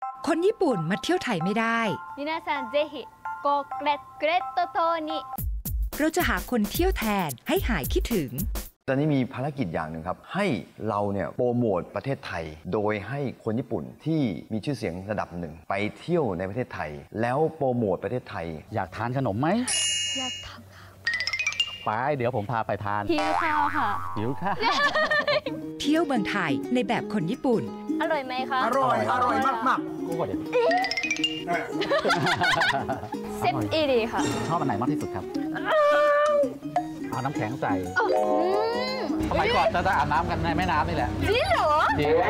คนญี่ปุ่นมาเที่ยวไทยไม่ได้皆さんぜひごグレット島にเราจะหาคนเที่ยวแทนให้หายคิดถึงตอนนี้มีภารกิจอย่างหนึ่งครับให้เราเนี่ยโปรโมทประเทศไทยโดยให้คนญี่ปุ่นที่มีชื่อเสียงระดับหนึ่งไปเที่ยวในประเทศไทยแล้วโปรโมทประเทศไทยอยากทานขนมไหมอยากทานไปเดี๋ยวผมพาไปทานหิวข้าวค่ะหิวข้าวเที่ยวเมืองไทยในแบบคนญี่ปุ่นอร่อยไหมคะอร่อยมากกูว่าเดี๋ยวเซฟอีดีค่ะชอบอันไหนมากที่สุดครับเอาน้ำแข็งใส่สมัยก่อนจะอาบน้ำกันในแม่น้ำนี่แหละจริงเหรอจริง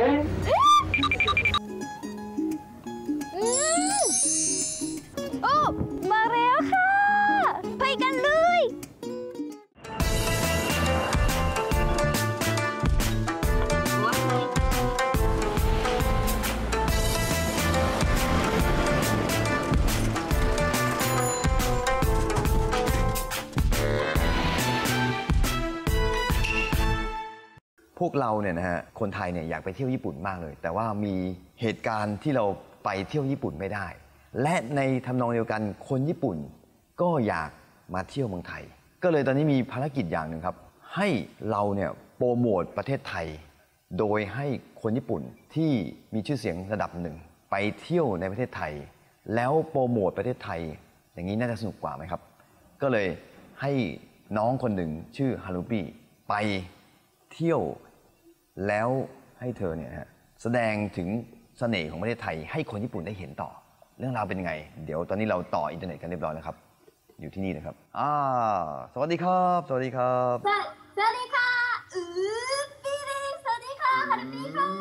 โอ้มาแล้วค่ะไปกันเลยพวกเราเนี่ยนะฮะคนไทยเนี่ยอยากไปเที่ยวญี่ปุ่นมากเลยแต่ว่ามีเหตุการณ์ที่เราไปเที่ยวญี่ปุ่นไม่ได้และในทำนองเดียวกันคนญี่ปุ่นก็อยากมาเที่ยวเมืองไทยก็เลยตอนนี้มีภารกิจอย่างหนึ่งครับให้เราเนี่ยโปรโมทประเทศไทยโดยให้คนญี่ปุ่นที่มีชื่อเสียงระดับหนึ่งไปเที่ยวในประเทศไทยแล้วโปรโมทประเทศไทยอย่างนี้น่าจะสนุกกว่าไหมครับก็เลยให้น้องคนหนึ่งชื่อฮารุปี้ไปเที่ยวแล้วให้เธอเนี่ยแสดงถึงเสน่ห์ของประเทศไทยให้คนญี่ปุ่นได้เห็นต่อเรื่องราวเป็นยังไงเดี๋ยวตอนนี้เราต่ออินเทอร์เน็ตกันเรียบร้อยแล้วครับอยู่ที่นี่นะครับสวัสดีครับสวัสดีครับสวัสดีค่ะปีเด็กสวัสดีค่ะฮารุปี้ค่ะ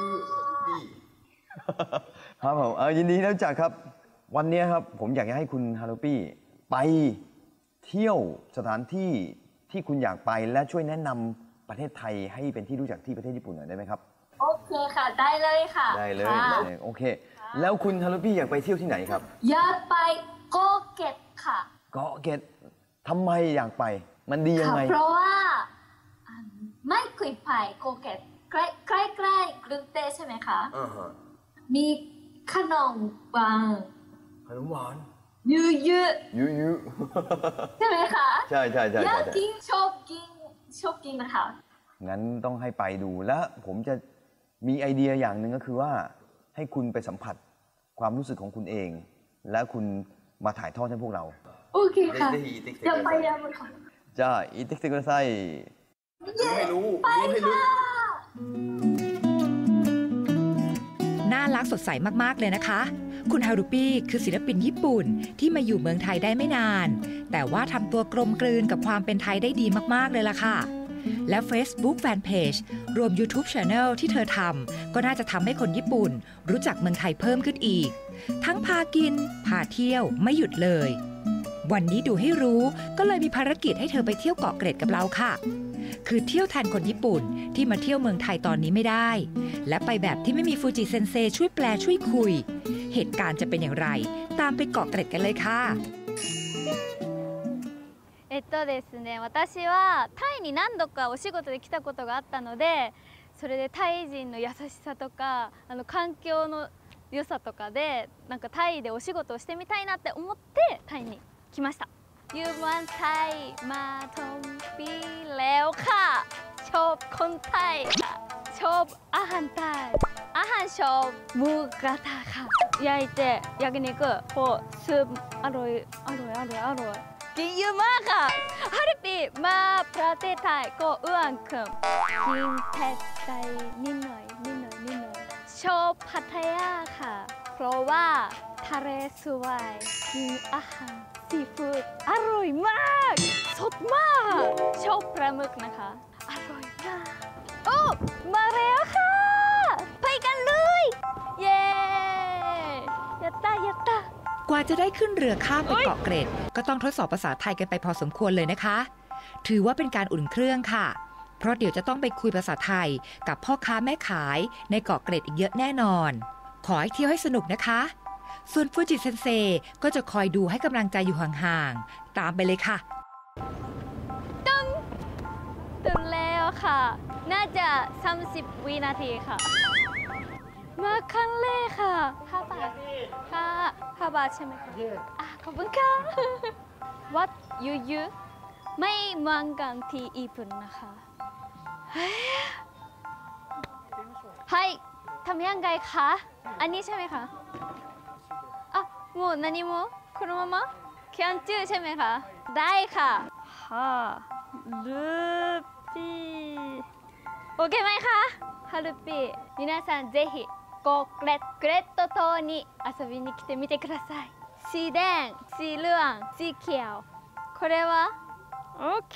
ครับผมยินดีที่รู้จักครับวันนี้ครับผมอยากจะให้คุณฮารุปี้ไปเที่ยวสถานที่ที่คุณอยากไปและช่วยแนะนำประเทศไทยให้เป็นที่รู้จักที่ประเทศญี่ปุ่นหน่อยได้ไหมครับโอเคค่ะได้เลยค่ะได้เลยโอเคแล้วคุณฮารุปี้อยากไปเที่ยวที่ไหนครับอยากไปเกาะเกร็ดค่ะเกาะเกร็ดทำไมอยากไปมันดียังไงเพราะว่าไม่เคยไปเกาะเกร็ดใกล้ๆกรุงเทพใช่ไหมคะมีขนมหวานยืดใช่ไหมคะใช่อยากกินชอบกินนะคะงั้นต้องให้ไปดูแล้วผมจะมีไอเดียอย่างหนึ่งก็คือว่าให้คุณไปสัมผัสความรู้สึกของคุณเองและคุณมาถ่ายทอดให้พวกเราโอเคค่ะจะไปยังไงคะじゃあ行ってきてくださいให้รู้น่ารักสดใสมากๆเลยนะคะคุณฮารุปี้คือศิลปินญี่ปุ่นที่มาอยู่เมืองไทยได้ไม่นานแต่ว่าทำตัวกลมกลืนกับความเป็นไทยได้ดีมากๆเลยล่ะค่ะและ Facebook Fanpage รวม YouTube Channel ที่เธอทำก็น่าจะทำให้คนญี่ปุ่นรู้จักเมืองไทยเพิ่มขึ้นอีกทั้งพากินพาเที่ยวไม่หยุดเลยวันนี้ดูให้รู้ก็เลยมีภารกิจให้เธอไปเที่ยวเกาะเกร็ดกับเราค่ะคือเที่ยวแทนคนญี่ปุ่นที่มาเที่ยวเมืองไทยตอนนี้ไม่ได้และไปแบบที่ไม่มีฟูจิเซนเซช่วยแปลช่วยคุยเหตุการณ์จะเป็นอย่างไรตามไปเกาะเกร็ดกันเลยค่ะですね、私はタイに何度かお仕事で来たことがあったので、それでタイ人の優しさとか環境の良さとかでなんかタイでお仕事をしてみたいなって思ってタイに来ました。ยูมันไทยมาท่องปีแล้วค่ะชอบคนไทยค่ะชอบอาหารไทยอาหารชอบหมูกระทะค่ะ焼いて焼肉こうスープอร่อยกินเยอะมากค่ะฮารุปี้มาประเทศไทยก็อ้วนขึ้นกินเผ็ดได้นิดหน่อยชอบพัทยาค่ะเพราะว่าทะเลสวยกินอาหารซีฟู้ดอร่อยมากสดมากชอบปลาหมึกนะคะอร่อยมากโอ้มาแล้วค่ะไปกันเลยเย้ยัตตากว่าจะได้ขึ้นเรือข้ามไปเกาะเกร็ดก็ต้องทดสอบภาษาไทยกันไปพอสมควรเลยนะคะถือว่าเป็นการอุ่นเครื่องค่ะเพราะเดี๋ยวจะต้องไปคุยภาษาไทยกับพ่อค้าแม่ขายในเกาะเกร็ดอีกเยอะแน่นอนขอให้เที่ยวให้สนุกนะคะส่วนฟูจิเซนเซก็จะคอยดูให้กำลังใจอยู่ห่างๆตามไปเลยค่ะตื่นแล้วค่ะน่าจะ30 วินาทีค่ะมาครั้งแรกค่ะค่ะ 5 บาทใช่ไหมคะขอบคุณค่ะ What you you ไม่เหมือนกันที่ญี่ปุ่นนะคะはいทำยังไงคะอันนี้ใช่ไหมคะもう何もこのままキャン中ใช่ไหมคะได้ค่ะルピーโอเคไหมคะハルピー皆さんぜひグレット島に遊びに来てみてくださいสีแดงสีเหลืองสีเขียวこれはโอเค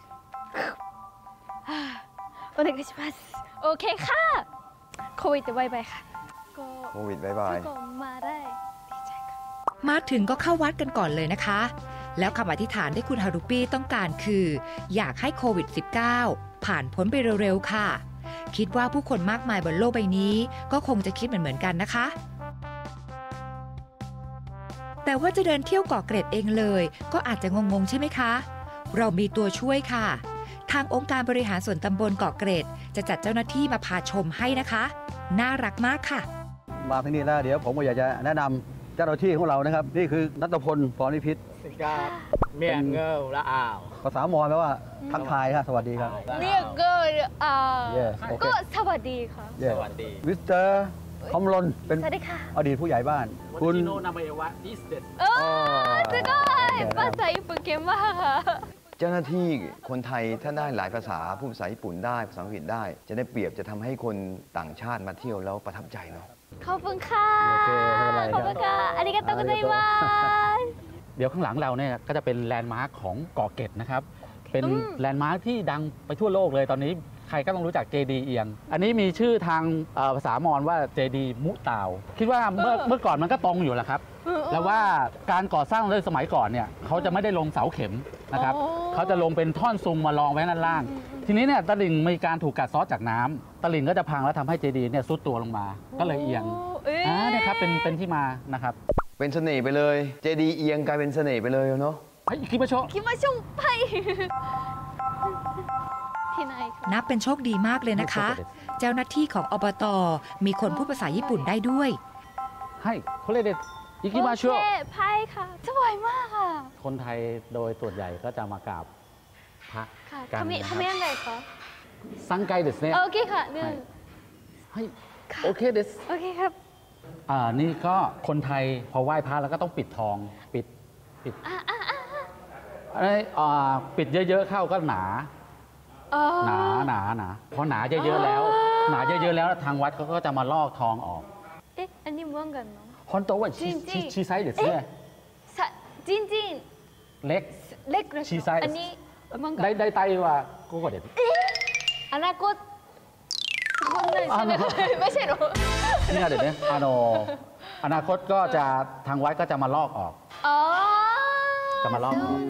お願いしますโอเคค่ะโควิดบายบายค่ะโควิดบายบายมาได้ดีใจค่ะมาถึงก็เข้าวัดกันก่อนเลยนะคะแล้วคำอธิษฐานที่คุณฮารุปี้ต้องการคืออยากให้โควิด -19 ผ่านพ้นไปเร็วๆค่ะคิดว่าผู้คนมากมายบนโลกใบนี้ก็คงจะคิดเหมือนกันนะคะแต่ว่าจะเดินเที่ยวเกาะเกร็ดเองเลยก็อาจจะงงๆใช่ไหมคะเรามีตัวช่วยค่ะทางองค์การบริหารส่วนตำบลเกาะเกร็ดจะจัดเจ้าหน้าที่มาพาชมให้นะคะน่ารักมากค่ะมาที่นี่แล้วเดี๋ยวผมก็อยากจะแนะนำเจ้าหน้าที่ของเรานะครับนี่คือณัฐพล พรนิพิษเมียงเงาละอ่าวภาษามอญแปลว่าทักทายครับสวัสดีครับเรียกก็ก็สวัสดีค่ะสวัสดีมิสเตอร์คำลนเป็นอดีตผู้ใหญ่บ้านคุณโนนาเมวะดิสเดสすごいภาษาญี่ปุ่นเก่งมากค่ะเจ้าหน้าที่คนไทยถ้าได้หลายภาษาพูดภาษาญี่ปุ่นได้ภาษาอังกฤษได้จะได้เปรียบจะทำให้คนต่างชาติมาเที่ยวแล้วประทับใจเนาะขอบคุณค่ะขอบคุณค่ะありがとうございますเดี๋ยวข้างหลังเราเนี่ยก็จะเป็นแลนด์มาร์คของเกาะเกร็ดนะครับเป็นแลนด์มาร์คที่ดังไปทั่วโลกเลยตอนนี้ใครก็ต้องรู้จักเจดีย์เอียงอันนี้มีชื่อทางภาษามอญว่าเจดีย์มุตาวคิดว่าเมื่อก่อนมันก็ตรงอยู่แหละครับแล้วว่าการก่อสร้างในสมัยก่อนเนี่ยเขาจะไม่ได้ลงเสาเข็มนะครับเขาจะลงเป็นท่อนซุงมารองไว้ด้านล่างทีนี้เนี่ยตลิ่งมีการถูกกัดเซาะจากน้ำตลิ่งก็จะพังแล้วทำให้เจดีย์เนี่ยซุดตัวลงมาก็เลยเอียงเนี่ยครับเป็นที่มานะครับเป็นเสน่ห์ไปเลยเจดีย์เอียงกลายเป็นเสน่ห์ไปเลยเนาะคิดมาชมไปนับเป็นโชคดีมากเลยนะคะเจ้าหน้าที่ของอบต.มีคนพูดภาษาญี่ปุ่นได้ด้วยให้โคเรเดตอิกิมาโชไพ่ค่ะสวยมากค่ะคนไทยโดยส่วนใหญ่ก็จะมากราบพระกันทำยังไงคะซังไกเดสเนี่ยโอเคค่ะเนี่ยให้โอเคเดสโอเคครับนี่ก็คนไทยพอไหว้พระแล้วก็ต้องปิดทองปิดปิดเยอะๆเข้าก็หนาพอหนาเยอะๆแล้วทางวัดเขาก็จะมาลอกทองออกอันนี้เหมือนกันเนาะฮอนโตว่าชีไซส์เด็ดเนี่ยจริงเล็กชีไซส์อันนี้ได้ไตว่ากูก็เด็ดอนาคตคนเลยใช่ไหมไม่ใช่หรอนี่เด็ดเนี่ยอนาคตก็จะทางวัดก็จะมาลอกออกจะมาลอกออก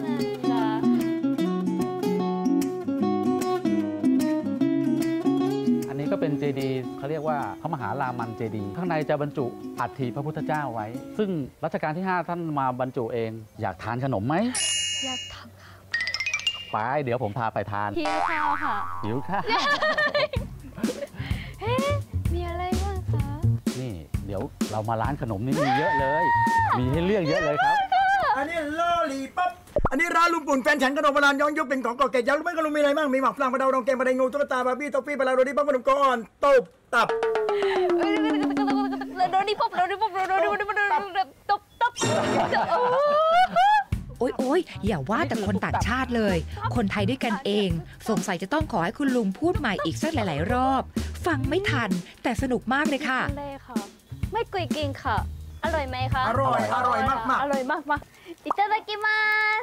ก็เป็นเจดีย์เขาเรียกว่าพระมหารามันเจดีย์ข้างในจะบรรจุอัฐิพระพุทธเจ้าไว้ซึ่งรัชกาลที่ 5ท่านมาบรรจุเองอยากทานขนมไหมอยากทานไปเดี๋ยวผมพาไปทานหิวข้าวค่ะหิวข้าวมีอะไรบ้างคะนี่เดี๋ยวเรามาร้านขนมนี่มีเยอะเลยมีให้เลือกเยอะเลยครับอันนี้ลอลีป๊อปอันนี้ร้านลุงปุ่นแฟนฉันขนมโบราณย้อนยุคเป็นของเก่าแก่ยังรู้ไหมขนมมีอะไรบ้างมีหมักฝรั่งปลาดาวดองแกงปลาแดงงูตุ๊กตาบาร์บี้ท็อฟฟี่ปลาโรดี้ป๊อปขนมก้อนตุบตับโรดี้ป๊อปตุบโอ๊ยอย่าว่าแต่คนต่างชาติเลยคนไทยด้วยกันเองสงสัยจะต้องขอให้คุณลุงพูดใหม่อีกสักหลายๆรอบฟังไม่ทันแต่สนุกมากเลยค่ะไม่กุยกินค่ะอร่อยไหมคะอร่อยมากอร่อยมากいただきます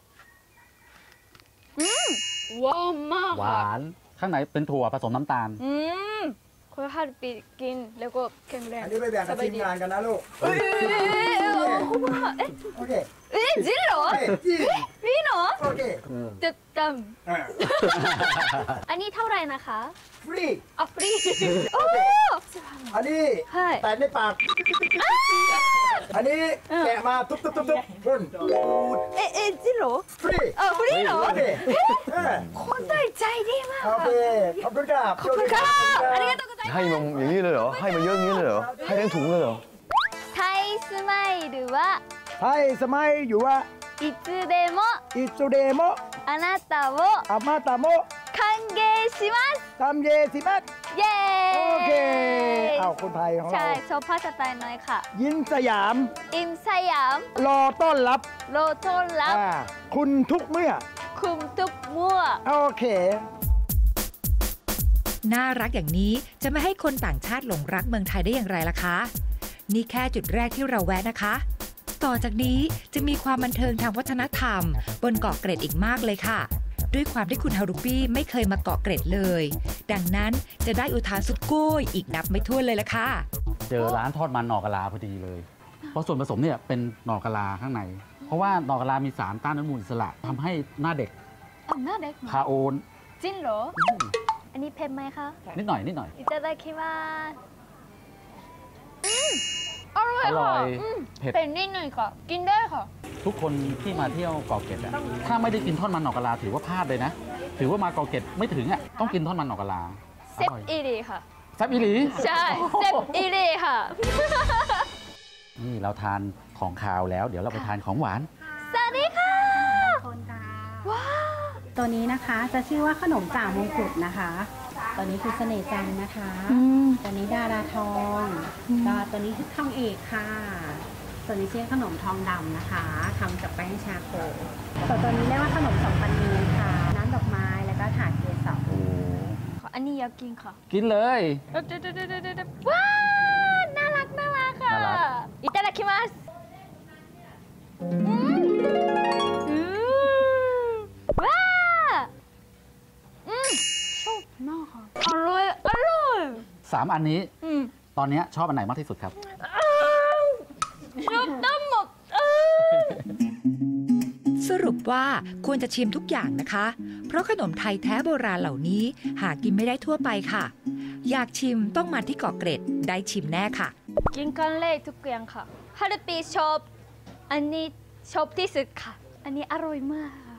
หวานมากหวานข้างในเป็นถั่วผสมน้ำตาลคุณฮารุปิกินแล้วก็แข็งแรงอันนี้ไปแบ่งกับทีมงานกันนะลูกโอเคจริงเหรอพี่เนาะโอเคจะจำอันนี้เท่าไหร่นะคะฟรีฟรีอันนี้แต่ในปากอันนี้แกะมาทุบพ่นจริงเหรอฟรีฟรีเหรอคนใจใจดีมากโอเคขอบคุณครับขอบคุณครับอันนี้ต้องให้มันอย่างนี้เลยเหรอให้มันเยอะอย่างนี้เลยเหรอให้ทั้งถุงเลยเหรอไทยスマイルはไทยสมัยอยู่ว่ายつでもอิสุเดโมあなたをอามาตาโม歓迎しますทำเยสิมัสเย้โอเคเอาคนไทยของเราใช่โชว์ภาษาไทยหน่อยค่ะยินสยามอิมสยามรอต้อนรับโลต้อนรับคุณทุกเมื่อคุมทุกมั่วโอเคน่ารักอย่างนี้จะไม่ให้คนต่างชาติหลงรักเมืองไทยได้อย่างไรล่ะคะ นี่แค่จุดแรกที่เราแวะนะคะ ต่อจากนี้จะมีความบันเทิงทางวัฒนธรรม บนเกาะเกร็ดอีกมากเลยค่ะ ด้วยความที่คุณฮารุปี้ไม่เคยมาเกาะเกร็ดเลย ดังนั้นจะได้อุทานสุดโก้ยอีกนับไม่ถ้วนเลยล่ะค่ะเจอร้านทอดมันหน่อกะลาพอดีเลย เพราะส่วนผสมเนี่ยเป็นหน่อกะลาข้างใน เพราะว่าหน่อกะลามีสารต้านอนุมูลอิสระทำให้หน้าเด็กหน้าเด็กคาโอนจริงเหรอ อันนี้เผ็ดไหมคะนิดหน่อยนิดหน่อยいただきますอร่อยอร่ค่ะอยเผ็ดเผ็ดนิดหน่อยค่ะ กินได้ค่ะทุกคนที่มาเที่ยวเกาะเกร็ดอะถ้าไม่ได้กินทอดมันหน่อกะลาถือว่าพลาดเลยนะ ถือว่ามาเกาะเกร็ดไม่ถึงอะต้องกินทอดมันหน่อกะลาเซฟอีรีค่ะแซ่บอีหลีใช่ เซฟอีรีค่ะนี่เราทานของคาวแล้ว เดี๋ยวเราไปทานของหวานสวัสดีค่ะคนค่ะว้าวตัวนี้นะคะจะชื่อว่าขนมจ่ามงกุฎนะคะ ตัวนี้คือเสน่ห์จันทร์นะคะ ตัวนี้ดาราทองตัวนี้คือทองเอกค่ะ ตัวนี้ชื่อขนมทองดำนะคะทำจากแป้งชาโคตัวนี้เรียกว่าขนมสองพันนีค่ะ น้ำดอกไม้แล้วก็ถาดเกสรอันนี้อยากกินค่ะกินเลยว้าวน่ารักน่ารักค่ะน่ารักいただきますว้าวชอบมากค่ะอร่อยอร่อย 3 อันนี้ตอนนี้ชอบอันไหนมากที่สุดครับชอบทั้งหมดสรุปว่าควรจะชิมทุกอย่างนะคะ เพราะขนมไทยแท้โบราณเหล่านี้หากินไม่ได้ทั่วไปค่ะ อยากชิมต้องมาที่เกาะเกร็ดได้ชิมแน่ค่ะกินกันเลยทุกอย่างค่ะฮารุปีชอบอันนี้ชอบที่สุดค่ะ อันนี้อร่อยมากค่ะ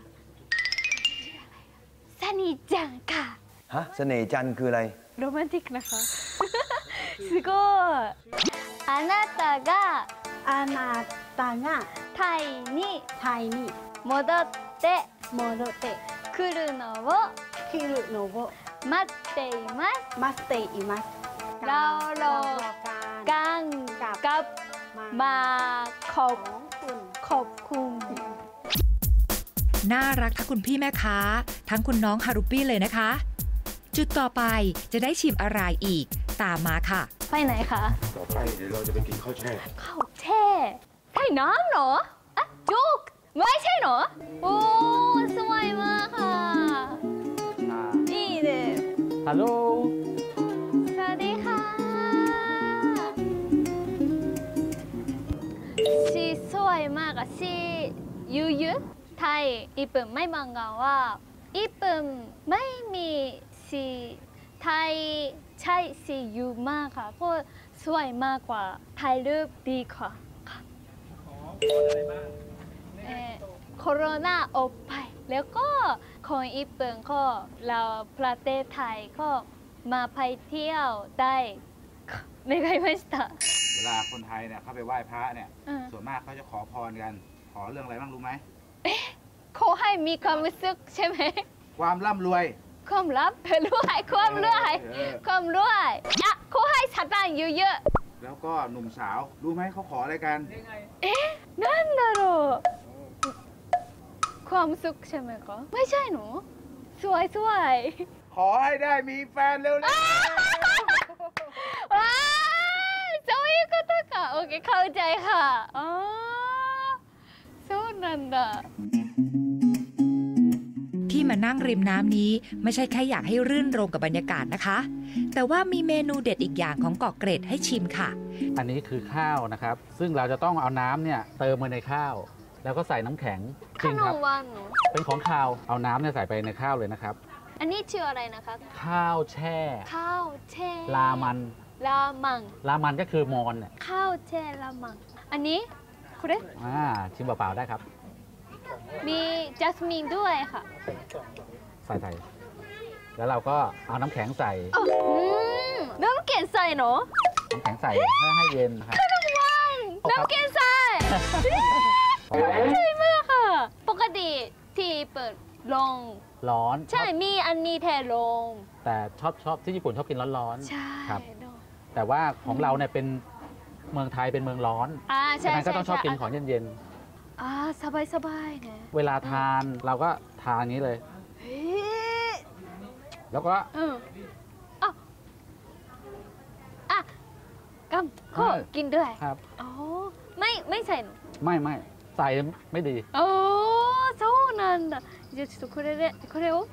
สนิทจังค่ะฮะเสน่ห์จันทร์คืออะไรโรแมนติกนะคะ すごいあなたがอานาตางะタイにไทยนี่戻ってโมโดเตะ来るのをคิรุโนโบ待っていますมัสเตอิมัสเรารอการกันกับมาขอบของคุณขอบคุณน่ารักทั้งคุณพี่แม่ค้า ทั้งคุณน้องฮารุปี้เลยนะคะ จุดต่อไปจะได้ชิมอะไรอีกตามมาค่ะไปไหนคะต่อไปเดี๋ยวเราจะไปกินข้าวแช่ข้าวแช่ใช่น้ำเหรออ่ะจุกไม่ใช่เหรอ โอ้สวยมากค่ะいいですฮัลโหลสวัสดีค่ะชีสวยมากอะชียูยูไทยญี่ปุ่นไม่บังกันว่าญี่ปุ่นไม่มีชีไทยใช่ชียูมากค่ะเพราะสวยมากกว่าถ่ายรูปดีกว่าค่ะโคโรนาออกไปแล้วก็คนญี่ปุ่นก็เราประเทศไทยก็มาไปเที่ยวได้お願いましたเวลาคนไทยเนี่ยเขาไปไหว้พระเนี่ยอืมส่วนมากเขาจะขอพรกัน ขอเรื่องอะไรบ้างรู้ไหมขอให้มีความรู้สึกใช่ไหมความร่ำรวยความลับรวยความรวยเออความรวยอ่ะขอให้สตางค์เยอะแล้วก็หนุ่มสาว รู้ไหมเขาขออะไรกันๆเอ๊ะนั่นだろうความสุขใช่ไหมคะไม่ใช่หนูสวยสวยขอให้ได้มีแฟนเร็วว้าวそういうことかโอเคเข้าใจค่ะอ๋อそうなんだที่มานั่งริมน้ำนี้ไม่ใช่แค่อยากให้รื่นรมกับบรรยากาศนะคะ แต่ว่ามีเมนูเด็ดอีกอย่างของเกาะเกร็ดให้ชิมค่ะอันนี้คือข้าวนะครับ ซึ่งเราจะต้องเอาน้ำเนี่ยเติมมาในข้าว แล้วก็ใส่น้ำแข็งจขริงนครับมหวานหนูเป็นของข้าวเอาน้ำเนี่ยใส่ไปในข้าวเลยนะครับอันนี้ชื่ออะไรนะคะข้าวแช่ข้าวแช่ลามันรามังลามันก็คือมอนเนี่ยข้าวแช่รามังอันนี้คุณเรชิมเปล่าๆได้ครับมีจัสมินด้วยค่ะใส่แล้วเราก็เอาน้ำแข็งใส่น้ำแข็งใส่เนาะน้ำแข็งใส่ให้เย็นนะครับขนมหวานน้ำเกนไส้ใช่มากค่ะปกติที่เปิดลงร้อนใช่มีอันนี้แทนลงแต่ชอบที่ญี่ปุ่นชอบกินร้อนๆใช่ครับ แต่ว่าของเราเนี่ยเป็นเมืองไทยเป็นเมืองร้อนฉะนั้นก็ต้องชอบกินของเย็นสบายเนี่ยๆเวลาทานเราก็ทานอย่างนี้เลยแล้วก็ก็กินด้วยครับไม่ใส่ไม่ใส่ไม่ดีそうなんだじゃあちょっとこれを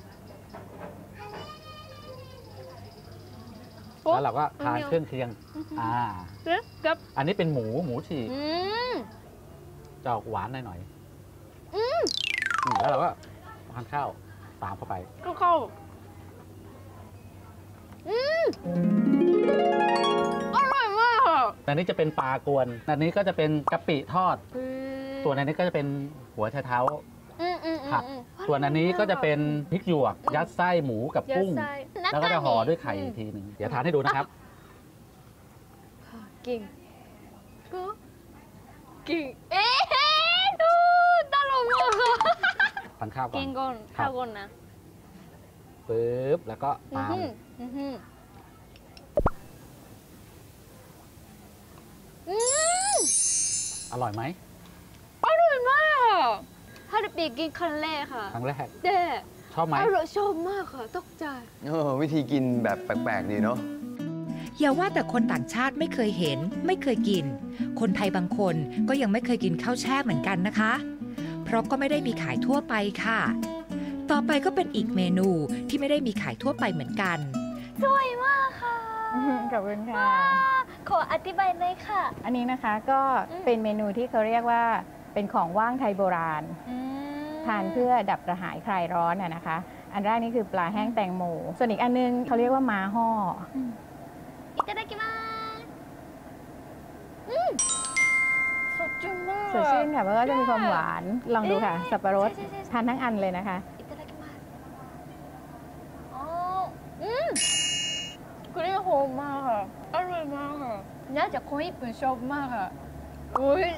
แล้วเราก็ทานเครื่องเคียงอันนี้เป็นหมูฉีกจะออกหวานหน่อยแล้วเราก็ทานข้าวตามเข้าไปข้าวอร่อยมากอันนี้จะเป็นปลากวนอันนี้ก็จะเป็นกะปิทอดส่วนอันนี้ก็จะเป็นหัวไชเท้าผัดส่วนอันนี้ก็จะเป็นพริกหยวกยัดไส้หมูกับกุ้งแล้วก็จะห่อด้วยไข่อีกทีหนึ่งเดี๋ยวทานให้ดูนะครับกิ่งดูตลกมากทานข้าวก่อนกินก่อนข้าวก่อนนะปึ๊บแล้วก็ตามอร่อยไหมอร่อยมากฮารุปิกินครั้งแรกค่ะครั้งแรกชอบไหมชอบมากค่ะตกใจวิธีกินแบบแปลกๆดีเนาะอย่าว่าแต่คนต่างชาติไม่เคยเห็นไม่เคยกินคนไทยบางคนก็ยังไม่เคยกินข้าวแช่เหมือนกันนะคะเพราะก็ไม่ได้มีขายทั่วไปค่ะต่อไปก็เป็นอีกเมนูที่ไม่ได้มีขายทั่วไปเหมือนกันสวยมากค่ะขอบคุณค่ะขออธิบายหน่อยค่ะอันนี้นะคะก็เป็นเมนูที่เขาเรียกว่าเป็นของว่างไทยโบราณทานเพื่อดับกระหายคลายร้อนนะคะอันแรกนี่คือปลาแห้งแตงโมส่วนอีกอันนึงเขาเรียกว่าม้าห่อいただきますสดชื่นมากสดชื่นค่ะเพราะว่าจะมีความหวานลองดูค่ะสับปะรดทานทั้งอันเลยนะคะこれหอมมากค่ะอร่อยมากค่ะน่าจะคนญี่ปุ่นชอบมากค่ะโอ้ย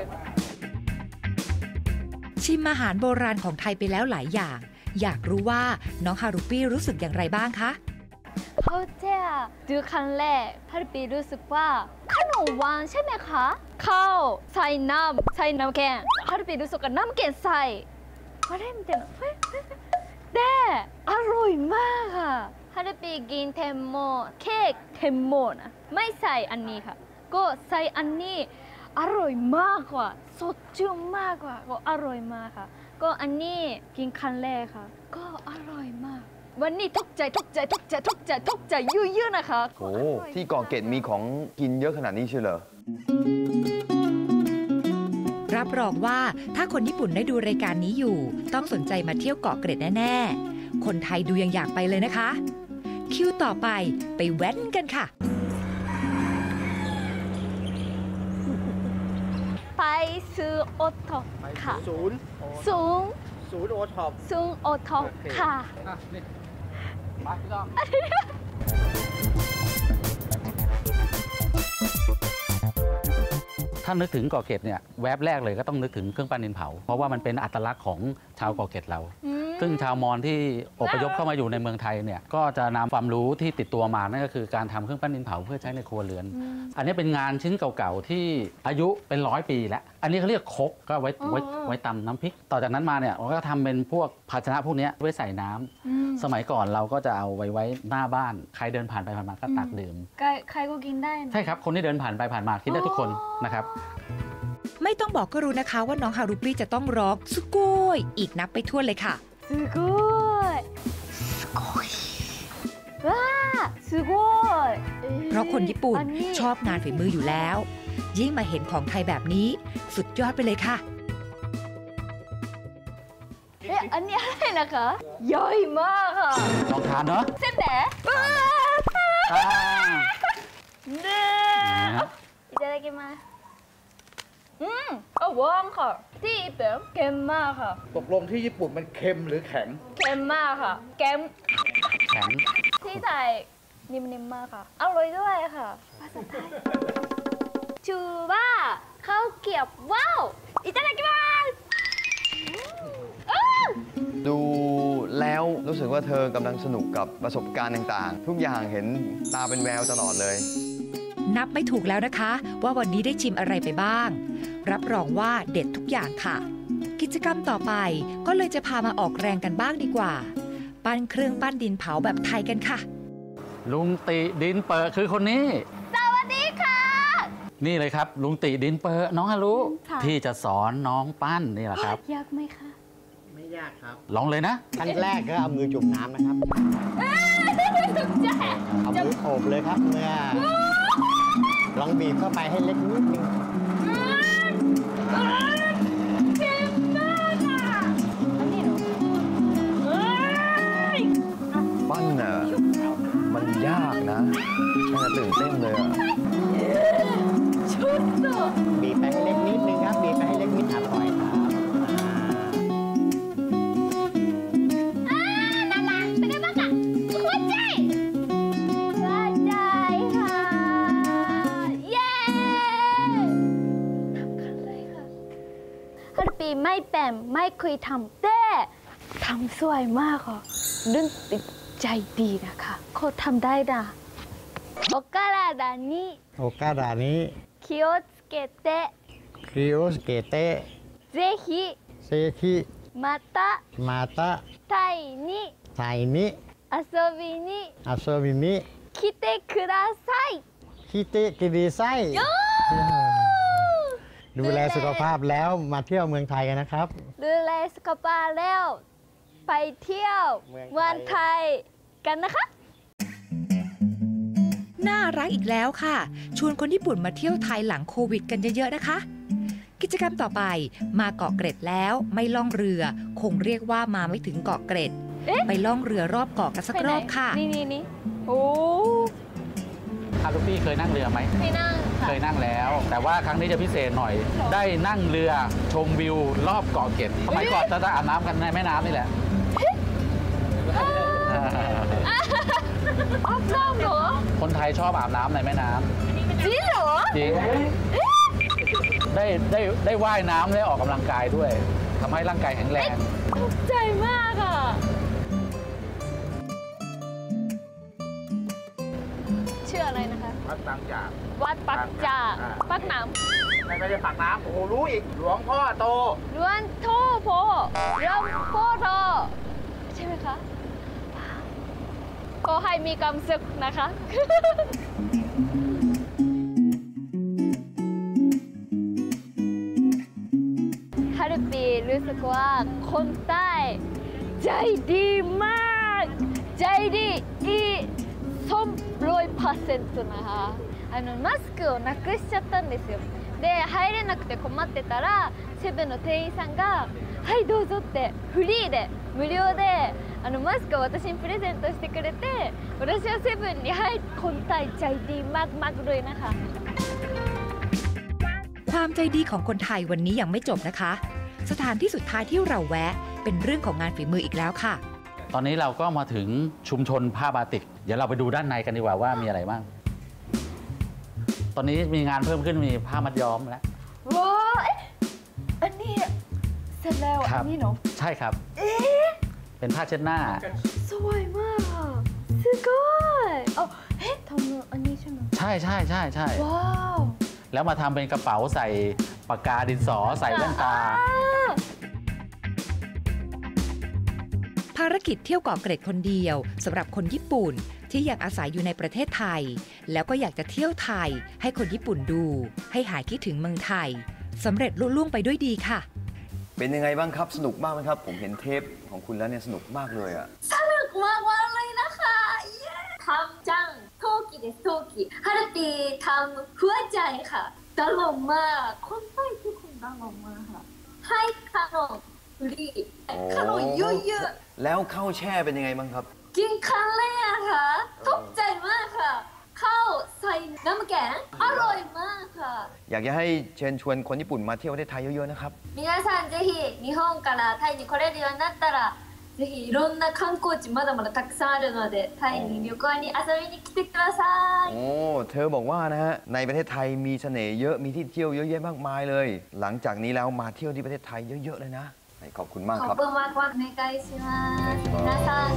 ชิมอาหารโบราณของไทยไปแล้วหลายอย่างอยากรู้ว่าน้องฮารุปี้รู้สึกอย่างไรบ้างคะเขาจะดูครั้งแรกฮารุปี้รู้สึกว่าขนมหวานใช่ไหมคะข้าวใส่น้ำแกงฮารุปี้รู้สึกว่าน้ำแกงใส่อะไรみたいなแต่อร่อยมากค่ะฮารุปี้กินเทมโมเค้กเทมโมนะไม่ใส่อันนี้ค่ะก็ใส่อันนี้อร่อยมากกว่าสดชื่นมากกว่าก็อร่อยมากค่ะก็อันนี้กินครั้งแรกค่ะก็อร่อยมากวันนี้ตกใจเยอะๆนะคะโอ้ที่เกาะเกร็ดมีของกินเยอะขนาดนี้เชียวเหรอรับรองว่าถ้าคนญี่ปุ่นได้ดูรายการนี้อยู่ต้องสนใจมาเที่ยวเกาะเกร็ดแน่ๆคนไทยดูยังอยากไปเลยนะคะคิวต่อไปแว้นกันค่ะไปซื้อโอท็อปค่ะศูนย์โอท็อปค่ะมาพี่น้องถ้านึกถึงเกาะเกร็ดเนี่ยแวบแรกเลยก็ต้องนึกถึงเครื่องปั้นดินเผาเพราะว่ามันเป็นอัตลักษณ์ของชาวเกาะเกร็ดเราซึ่งชาวมอญที่อพยพเข้ามาอยู่ในเมืองไทยเนี่ยก็จะนำความรู้ที่ติดตัวมานั่นก็คือการทำเครื่องปั้นดินเผาเพื่อใช้ในครัวเรือนอันนี้เป็นงานชิ้นเก่าๆที่อายุเป็น100 ปีแล้วอันนี้เขาเรียกครกก็ไว้ตำน้ำพริกต่อจากนั้นมาเนี่ยเราก็ทำเป็นพวกภาชนะพวกนี้ไว้ใส่น้ำสมัยก่อนเราก็จะเอาไว้หน้าบ้านใครเดินผ่านไปผ่านมาก็ตักดื่มใครก็กินได้ใช่ครับคนที่เดินผ่านไปผ่านมากินได้ทุกคนนะครับไม่ต้องบอกก็รู้นะคะว่าน้องฮารุปี้จะต้องร้องสุโกยอีกนับไปทั่วเลยค่ะสุโกยว้าสุโกยเพราะคนญี่ปุ่นชอบงานฝีมืออยู่แล้วยิ่งมาเห็นของไทยแบบนี้สุดยอดไปเลยค่ะอันนี้อะไรนะคะใหญ่มากค่ะลองทานเนาะเส้นแดงいただきますหวานค่ะที่ญี่ปุ่นเค็มมากค่ะตกลงที่ญี่ปุ่นมันเค็มหรือแข็งเค็มมากค่ะแข็งที่ไทยนิ่มๆมากค่ะอร่อยด้วยค่ะภาษาไทย中はข้าวเกรี๊ยวว้าวいただきますดูแล้วรู้สึกว่าเธอกำลังสนุกกับประสบการณ์ต่างๆ ทุกอย่างเห็นตาเป็นแววตลอดเลยนับไม่ถูกแล้วนะคะ ว่าวันนี้ได้ชิมอะไรไปบ้าง รับรองว่าเด็ดทุกอย่างค่ะ กิจกรรมต่อไปก็เลยจะพามาออกแรงกันบ้างดีกว่า ปั้นเครื่องปั้นดินเผาแบบไทยกันค่ะลุงติดินเปิดคือคนนี้สวัสดีค่ะนี่เลยครับ ลุงติดินเปิดน้องฮารุที่จะสอนน้องปั้นนี่แหละครับยากไหมคะไม่ยากครับลองเลยนะขั้นแรกก็เอามือจุ่มน้ำนะครับ เอามือโอบเลยครับเมื่อลองบีบเข้าไปให้เล็กนิดนึงเก่งมากค่ะอันนี้หนูปั้นน่ะมันยากนะน่าตื่นเต้นเลยอ่ะชุดตัวบีบไปให้เล็กนิดนึงครับ บีบไปให้เล็กนิดปล่อยครับน่ารักเป็นไงบ้างคะหัวใจค่ะเย้ทำกันเลยค่ะฮัลปีไม่เป็นไม่เคยทำแต่ทำสวยมากค่ะเรื่องติดใจดีนะคะเขาทำได้นะโอกาดานี้โอกาสนี้気をつけてคริโอสเกเตぜひเซคิまたมาตะタイにไทนิ遊びにอาโซบิมิ来てくださいคิเตกิริไซดูแลสุขภาพแล้วมาเที่ยวเมืองไทยกันนะครับดูแลสุขภาพแล้วไปเที่ยวเมืองไทยกันนะคะน่ารักอีกแล้วค่ะ ชวนคนญี่ปุ่นมาเที่ยวไทยหลังโควิดกันเยอะๆนะคะ กิจกรรมต่อไปมาเกาะเกร็ดแล้วไม่ล่องเรือ คงเรียกว่ามาไม่ถึงเกาะเกร็ด ไปล่องเรือรอบเกาะกันสักรอบค่ะนี่โอ้ฮารุปี้เคยนั่งเรือไหมไม่นั่งค่ะเคยนั่งแล้ว แต่ว่าครั้งนี้จะพิเศษหน่อย ได้นั่งเรือชมวิวรอบเกาะเกร็ดสมัยก่อนจะอาบน้ำกันในแม่น้ำนี่แหละอาบน้ำเหรอคนไทยชอบอาบน้ำในแม่น้ำจริงเหรอจริงได้ว่ายน้ำได้ออกกำลังกายด้วยทำให้ร่างกายแข็งแรงตกใจมากอ่ะชื่ออะไรนะคะวัดบางจากวัดปักจาปักน้ไม่ใช่ปากน้ำโอ้โหรู้อีก หลวงพ่อโตำล้วนโทโพรวมโพโทใช่ไหมคะก็ให้มีความสุขนะคะ ฮารุปีรู้สึกว่าคนใต้ใจดีมากใจดีอี200%นะคะマスクをなくしちゃったんですよで入れなくて困ってたらセブンの店員さんが「はいどうぞ」ってフリーで無料でマスクを私にプレゼントしてくれて私はセブンに入ってคนใต้ใจดีมากๆเลยนะคะความใจดีของคนไทยวันนี้ยังไม่จบนะคะ สถานที่สุดท้ายที่เราแวะเป็นเรื่องของงานฝีมืออีกแล้วค่ะตอนนี้เราก็มาถึงชุมชนผ้าบาติก เดี๋ยวเราไปดูด้านในกันดีกว่าว่ามีอะไรบ้าง ตอนนี้มีงานเพิ่มขึ้นมีผ้ามัดย้อมแล้วว้าวอันนี้เสร็จแล้วครัอับนนี้เนาะใช่ครับ เป็นผ้าเช็ดหน้าสวยมากอะすごいทำอันนี้ใช่ไหมใช่ใช่ใช่ใช่ว้าวแล้วมาทำเป็นกระเป๋าใส่ปากกาดินสอใส่แว่นตาภารกิจเที่ยวเกาะเกร็ดคนเดียวสำหรับคนญี่ปุ่นที่ยังอาศัยอยู่ในประเทศไทย แล้วก็อยากจะเที่ยวไทยให้คนญี่ปุ่นดู ให้หายคิดถึงเมืองไทยสำเร็จลุล่วงไปด้วยดีค่ะเป็นยังไงบ้างครับสนุกมากไหมครับ ผมเห็นเทปของคุณแล้วเนี่ยสนุกมากเลยอ่ะสนุกมากเลยนะคะทำจังโทกิเดสโทกิฮารุปีทำหัวใจค่ะตลกมากคนไทยทุกคนตลกมากค่ะให้ขนมฟรีขนมเยอะๆแล้วข้าวแช่เป็นยังไงบ้างครับกินครั้งแรกค่ะตกใจมากค่ะข้าวใส่น้ำแกงอร่อยมากค่ะอยากจะให้เชิญชวนคนญี่ปุ่นมาเที่ยวประเทศไทยเยอะๆนะครับ皆さんぜひ日本からタイに来れるようになったらぜひいろんな観光地まだまだたくさんあるのでタイに旅行に遊びに来てくださいโอ้เธอบอกว่านะฮะในประเทศไทยมีเสน่ห์เยอะมีที่เที่ยวเยอะแยะมากมายเลย หลังจากนี้แล้วมาเที่ยวที่ประเทศไทยเยอะๆเลยนะขอบคุณมากขคอรับบ คุณมากๆお願いします皆さん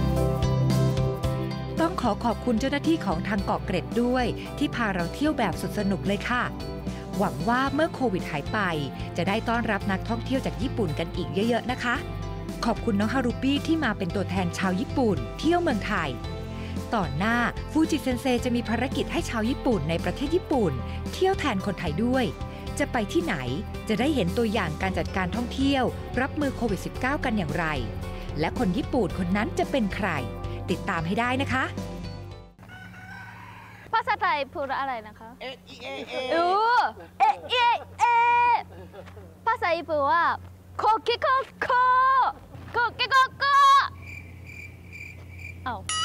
ต้องขอบคุณเจ้าหน้าที่ของทางเกาะเกร็ดด้วย ที่พาเราเที่ยวแบบสุดสนุกเลยค่ะ หวังว่าเมื่อโควิดหายไป จะได้ต้อนรับนักท่องเที่ยวจากญี่ปุ่นกันอีกเยอะๆนะคะ ขอบคุณน้องฮารุปี้ที่มาเป็นตัวแทนชาวญี่ปุ่นเที่ยวเมืองไทยต่อหน้าฟูจิเซนเซจะมีภารกิจให้ชาวญี่ปุ่นในประเทศญี่ปุ่น เที่ยวแทนคนไทยด้วย จะไปที่ไหนจะได้เห็นตัวอย่างการจัดการท่องเที่ยวรับมือโควิด -19 กันอย่างไร และคนญี่ปุ่นคนนั้นจะเป็นใคร ติดตามให้ได้นะคะภาษาไทยพูดอะไรนะคะเอภาษาญี่ปุ่นว่าโคเกโกโกโคเกโกโกเอ้า